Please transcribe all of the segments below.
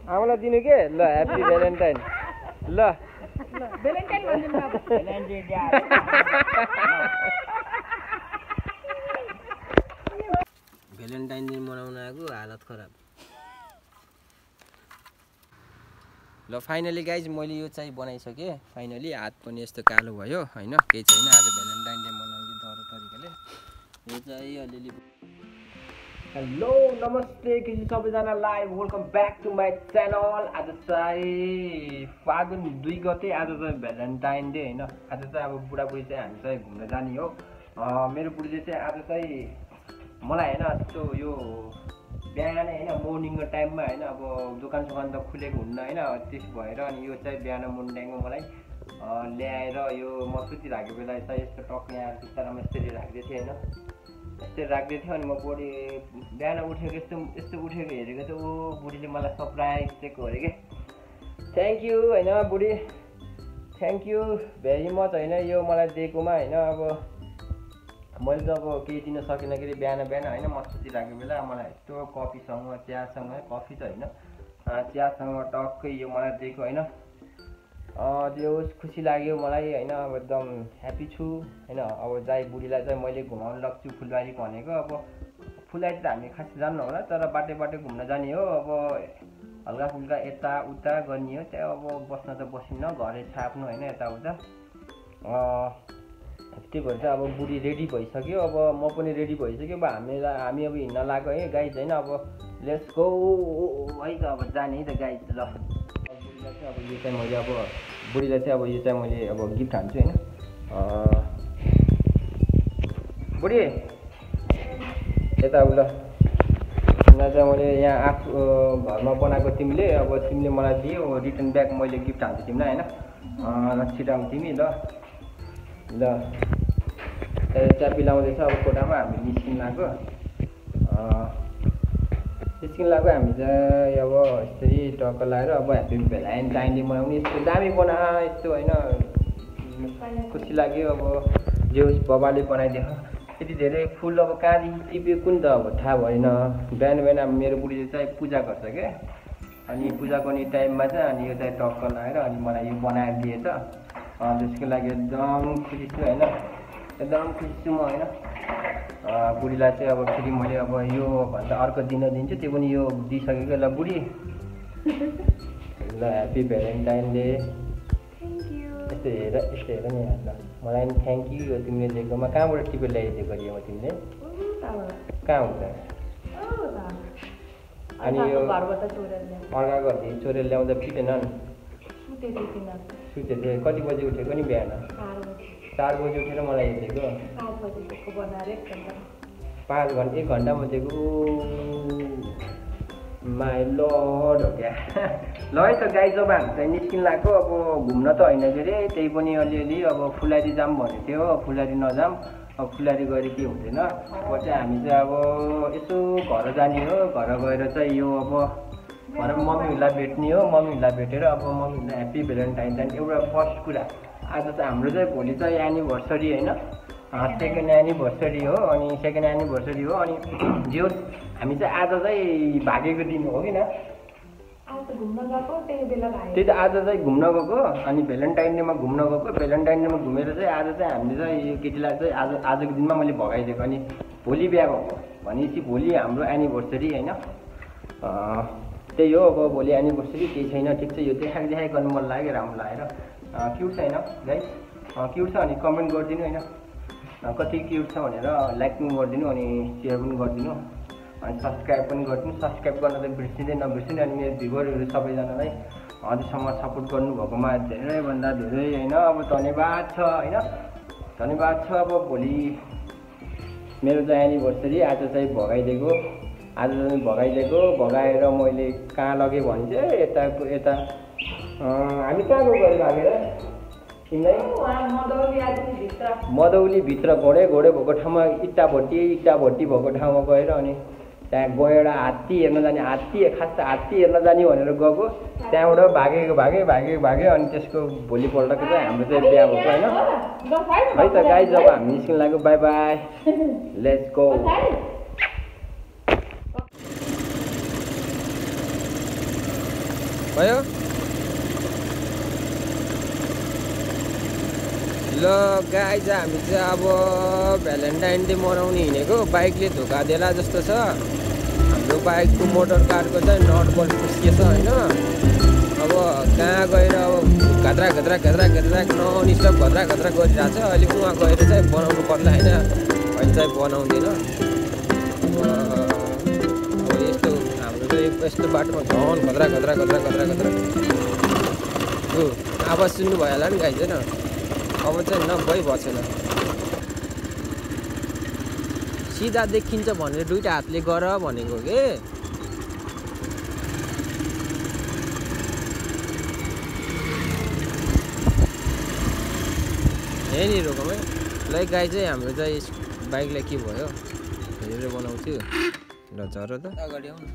आमालाई दिनु के ल ह्याप्पी भ्यालेन्टाइन ल भ्यालेन्टाइन भन्दिनु अब भ्यालेन्टाइन दिन मनाउन आएको हालत खराब ल फाइनली गाइज मैले यो चाहिँ बनाइसकेँ फाइनली हात पनि यस्तो कालो भयो हैन केही छैन आज भ्यालेन्टाइन डे मनाउने दरो तरिकाले यो चाहिँ अलिअलि हेलो नमस्ते किसी सबैजनालाई welcome back to my channel आज चाहिँ फागुन 2 गते आज चाहिँ भ्यालेन्टाइन डे हैन आज चाहिँ अब बुढाबुढी चाहिँ हामी चाहिँ घुम्न जाने हो मेरो बुढीले चाहिँ आज चाहिँ मलाई हैन यस्तो यो बिहान हैन मर्निङको टाइममा हैन अब दोकान सोकान त खुलेको हुन्न हैन त्यस भएर अनि यो चाहिँ बिहान मुन्ड्याङमा मलाई ल्याएर यो म सुतिराखेको बेला चाहिँ यस्तो टक्क यहाँ बिस्तारामा यसरी राख्दै थिएँ हैन यस्तै राख्दै थियो अनि म बुढी बिहान उठेको यस्तो उठेको हेरेको चाहिँ ओ बुढीले मलाई सरप्राइज दिएको अरे के थ्याङ्क यू हैन बुढी थ्याङ्क यू भेरी मच हैन यो मलाई दिएकोमा हैन अब मैले त अब केही दिन सकिनँ कि बिहान हैन म सुतिराखेको बेला मलाई यस्तो कफीसँग चियासँग कफी त हैन चियासँग टक्कै यो मलाई दिएको हैन त्यो खुसी लाग्यो मलाई हैन अब एकदम ह्याप्पी छु हैन अब जाई बुढीलाई चाहिँ मैले घुमाउन लग्छु फुलबारी भनेको अब फुलबारी त हामी खास जान्नु होला तर बाटो घुम्न जाने हो अब हल्का फुल्का यता उता गर्ने हो त्यहाँ अब बस्न त बसिन्न घरै छाप्नु हैन यता उता त्यही भएर चाहिँ अब बुढी रेडी भइसक्यो अब म पनि रेडी भइसक्यो अब हामी अब हिँड्न लाग्यो है गाइज हैन अब लेट्स गो है त अब जाने है त गाइज ल बुढीलाई चाहिँ अब यो चाहिँ मैले अब बुढीलाई चाहिँ अब यो चाहिँ मैले अब गिफ्ट हान्छु हैन बुढी यता ल चाहिँ मैले यहाँ आफू घरमा बनाएको तिमीले मलाई दियो रिटर्न ब्याक मैले गिफ्ट हान्छु तिमीलाई हैन छिटाउ तिमी ल चाबी लाउँदैछ अब कोठामा हामी निस्किन लाग्यो हामी चाहिँ अब यसरी टक्क लगाएर अब ह्याप्पी भ्यालेन्टाइन डे मनाउने यस्तो दामी बना यस्तो होइन खुसी लाग्यो अब जे होस् बाबाले बनाइदियो यति धेरै फुल अब कहाँदेखि टिप्यो कुन त अब थाहा भएन बिहान मेरो बुढीले चाहिँ पूजा गर्छ क्या अनि पूजा गर्ने टाइममा चाहिँ अनि यो चाहिँ टक्क लगाएर अनि मलाई यो बनाएर दिएछ त्यसको लागि एकदम खुसी छु होइन एकदम खुसी छु म होइन बुढीलाई चाहिँ अब फेरि मैले अब यो भन्दा अर्को दिन दिन्छु त्यो पनि यो दिइसकेको ल बुढी ल ह्याप्पी भ्यालेन्टाइन डे यस्तो हेर नि ल मलाई पनि थ्याङ्क यू यो तिमीले दिएकोमा कहाँबाट टिपेर ल्याइदिएको गरियो म तिमीले कहाँ हुन्छ अनि यो अर्का घरदेखि चोरेर ल्याउँदा पिटेन सुतेको थिएँ कति बजी उठेको नि बिहान 4 बजी उठेर मलाई हेरेको 5 घन्टा 1 घन्टामा दिएको माई लर्ड हो क्या ल है त गाई जब हामी चाहिँ निस्किन लाग्यो अब घुम्न त होइन के अरे त्यही पनि अलिअलि अब फुलारी जाम भनेको थियो फुलारी नजाम अब फुलारी गएर के हुँदैन अब चाहिँ हामी चाहिँ अब यसो घर जाने हो घर गएर चाहिँ यो अब भनौँ मम्मीहरूलाई भेट्ने हो मम्मीहरूलाई भेटेर अब मम्मीहरूलाई ह्याप्पी भ्यालेन्टाइन डे एउटा फर्स्ट कुरा आज चाहिँ हाम्रो चाहिँ भोलि चाहिँ एनिभर्सरी होइन सेकेन्ड एनिभर्सरी हो अनि सेकेन्ड एनिभर्सरी हो अनि जे होस् हामी चाहिँ आज चाहिँ भागेको दिन हो कि न त्यही त आज चाहिँ घुम्न गएको अनि भ्यालेन्टाइन डेमा घुम्न गएको भ्यालेन्टाइन डेमा घुमेर चाहिँ आज चाहिँ हामीले चाहिँ यो केटीलाई चाहिँ आजको दिनमा मैले भगाइदिएको अनि भोलि बिहा भएको भनेपछि भोलि हाम्रो एनिभर्सरी होइन त्यही हो अब भोलि एनिभर्सरी केही छैन ठिक छ यो देखाइ गर्नु मन लाग्यो राम्रो लागेर क्युट छैन गाइस क्युट छ अनि कमेन्ट गरिदिनु होइन कति क्युट छ भनेर लाइक पनि गरिदिनु अनि सेयर पनि गरिदिनु अनि सब्सक्राइब पनि गरिदिनु सब्सक्राइब गर्न चाहिँ बिर्सिँदै नबिर्सिनु अनि मेरो भ्युवरहरू सबैजनालाई अझसम्म सपोर्ट गर्नुभएकोमा धेरैभन्दा धेरै होइन अब धन्यवाद छ होइन धन्यवाद छ अब भोलि मेरो चाहिँ एनिभर्सरी आज चाहिँ भगाइदिएको भगाएर मैले कहाँ लगेँ भने चाहिँ यता हामी कहाँ गयो भागेर मदौली भित्र घोडे भएको ठाउँमा इट्टा भट्टी भएको ठाउँमा गएर अनि त्यहाँ गएर हात्ती हेर्न जाने खास त हात्ती हेर्न जाने भनेर गएको त्यहाँबाट भागे अनि त्यसको भोलिपल्टको चाहिँ हाम्रो चाहिँ बिहा भएको होइन है त गाइज जब हामी निस्किन लाग्यो बाई बाई लेट्स गो भयो ल गाइज हामी चाहिँ अब भ्यालेन्टाइन डे मनाउने हिँडेको बाइकले धोका देला जस्तो छ हाम्रो बाइकको मोटर कारको चाहिँ नट बोल्ट खुस्किएछ होइन अब कहाँ गएर अब घद्रा घद्रा घद्रा घद्रा नन स्टप घद्रा घद्रा गरिरहेको छ अहिले उहाँ गएर चाहिँ बनाउनु पर्ला होइन अहिले चाहिँ बनाउँदैन अब यस्तो हाम्रो चाहिँ यस्तो बाटोमा झन् घद्रा घद्रा घद्रा घद्रा घद्रा आवाज सुन्नु भयो होला नि गाइज होइन अब चाहिँ नभइ बसेन सिधा देखिन्छ भनेर दुईटा हातले गर भनेको के यही नि रोकमै ल गाई चाहिँ हाम्रो चाहिँ बाइकलाई के भयो हेरेर बनाउँथ्यो ल झर त अगाडि आउनु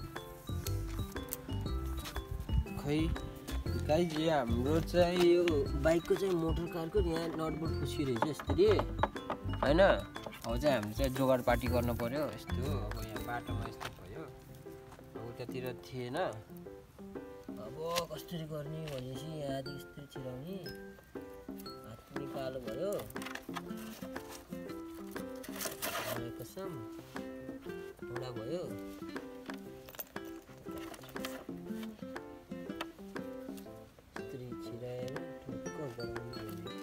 खै गाई हाम्रो चाहिँ यो बाइकको चाहिँ मोटर कारको यहाँ नटबोल्ट खुसिरहेछ यसरी होइन अब चाहिँ हामीले चाहिँ जोगाड पार्टी गर्नु पर्यो यस्तो अब यहाँ बाटोमा यस्तो भयो अब उतातिर थिएन अब कसरी गर्ने भनेपछि यहाँदेखि यस्तरी छिराउने हात पनि कालो भयो कसम एउटा भयो यस्तरी छिराएर ठुक्क गराउनु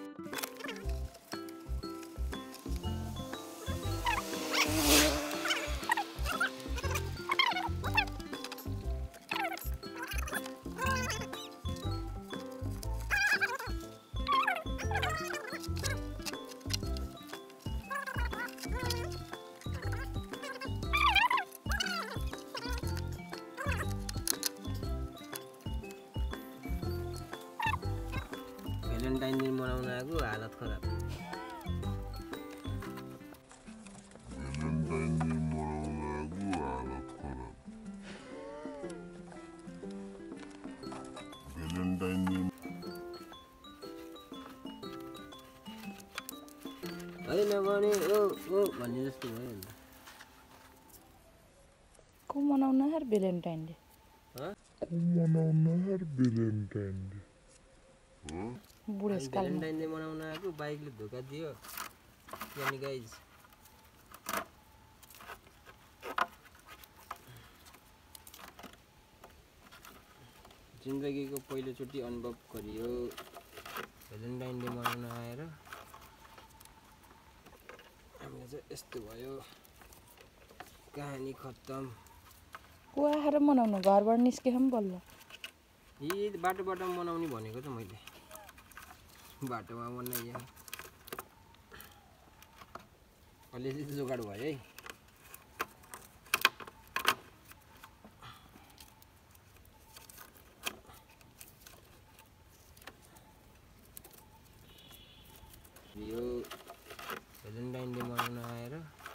भ्यालेन्टाइन डे मनाउन आएको हालत खराब होइन भने ओ भन्ने जस्तो भयो नि को मनाउन हर भ्यालेन्टाइन डे बुढेसकालमा भ्यालेन्टाइन डे मनाउन आएको बाइकले धोका दियो यानी गाइज जिन्दगीको पहिलोचोटि अनुभव गरियो भ्यालेन्टाइन डे मनाउन आएर हामीलाई चाहिँ यस्तो भयो कहानी खत्तम को आएर मनाउनु घरबाट निस्के हम बल्ल यी बाटोबाट मनाउने भनेको त मैले बाटोमा मनाइयो अलिअलि जोगाड भयो है यो भ्यालेन्टाइन डे मनाउन आएर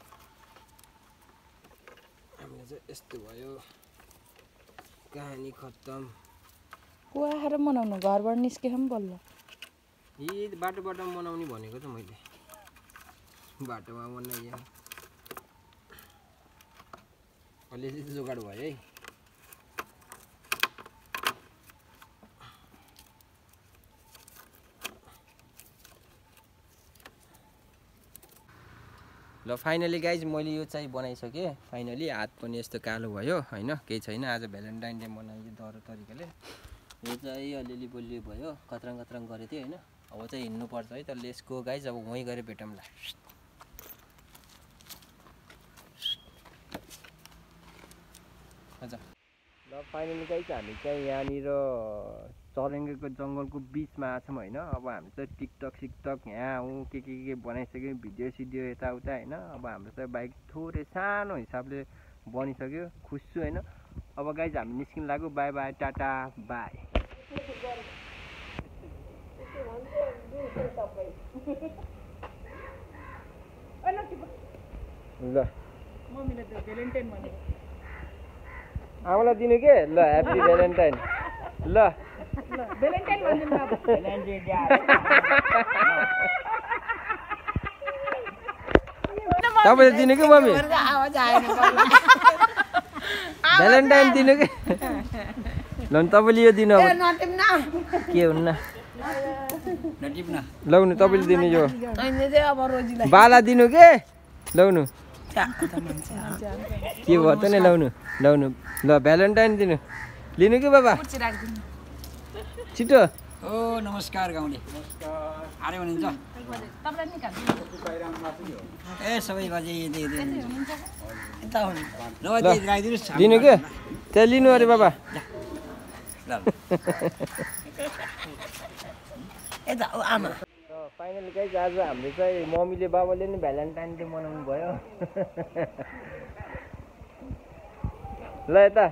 हामीलाई चाहिँ यस्तो भयो कहानी खत्तम को आएर मनाउनु घरबाट निस्के हम बल्ल यी बाटोबाट मनाउने भनेको त मैले बाटोमा मनाइयो अलिअलि जोगाड भयो है ल फाइनली गाइज मैले यो चाहिँ बनाइसकेँ फाइनली हात पनि यस्तो कालो भयो होइन केही छैन आज भ्यालेन्टाइन डे मनाइयो दह्रो तरिकाले यो चाहिँ अलिअलि बलियो भयो कत्राङ कत्राङ गरेको थिएँ होइन अब चाहिँ हिँड्नुपर्छ है त लेसको गाइज अब वहीँ गएर भेटौँला हजुर ल फाइनली गाइज हामी चाहिँ यहाँनिर चरेङ्गेको जङ्गलको बिचमा आछौँ होइन अब हामी चाहिँ टिकटक सिकटक यहाँ के बनाइसक्यो भिडियो सिडियो यताउता होइन अब हाम्रो चाहिँ बाइक थोरै सानो हिसाबले बनिसक्यो खुस छु होइन अब गाइज हामी निस्किनु लाग्यो बाई बाई टाटा बाई ल मम्मीले त भ्यालेन्टाइन भनेको आमालाई दिनु के ल ह्याप्पी भ्यालेन्टाइन ल भ्यालेन्टाइन भनिदिनु अब तपाईँले दिनु कि मम्मी भ्यालेन्टाइन दिनु कि ल ल नि तपाईँले यो दिनु अब के हुन्न लौ न तपाईँले दिनु यो बाला दिनु के लाउनु के भयो त नि लाउनु लाउनु ल भ्यालेन्टाइन दिनु लिनु कि बाबा छिटो ओ नमस्कार गाउँले आरे भनिन्छ ए सबै बाजे दिनु के त्यहाँ लिनु अरे बाबा फाइनली गाइज आज हाम्रो चाहिँ मम्मीले बाबाले नि भ्यालेन्टाइन डे मनाउनु भयो ल यता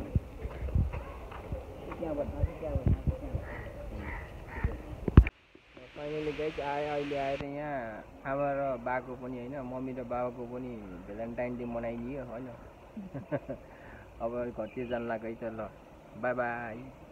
फाइनली गाइज अहिले आएर यहाँ आमा र बाको पनि होइन मम्मी र बाबाको पनि भ्यालेन्टाइन डे मनाइदियो होइन अब घरतिर जान लाग्यो त ल बाई बाई